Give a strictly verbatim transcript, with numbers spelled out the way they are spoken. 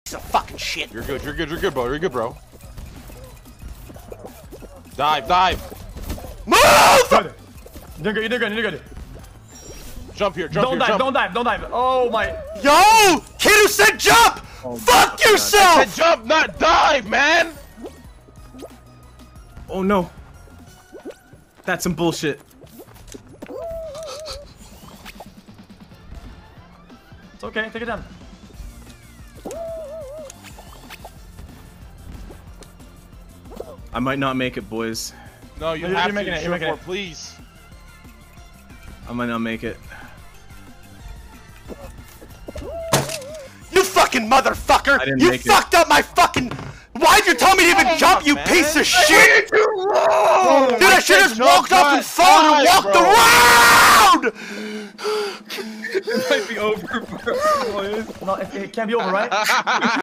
piece of fucking shit. You're good, you're good, you're good, bro. You're good, bro. Dive, dive. Move! Good. You're good, you're good, you're good. Jump here, jump Don't here, dive, jump. don't dive, don't dive. Oh my. Yo! Kid who said jump! Oh, Fuck God. yourself! I said jump, not dive, man! Oh no. That's some bullshit. It's okay, take it down. I might not make it, boys. No, you You're- have you're making to, it, you're making for, it. please. I might not make it. You fucking motherfucker! I didn't You make it. fucked up my fucking. Why'd you tell me to even jump, you man. piece of shit? Dude, I should have just jump, walked up and not fallen and dive, walked bro. around! It might be over for us, boys. No, it, it can't be over, right?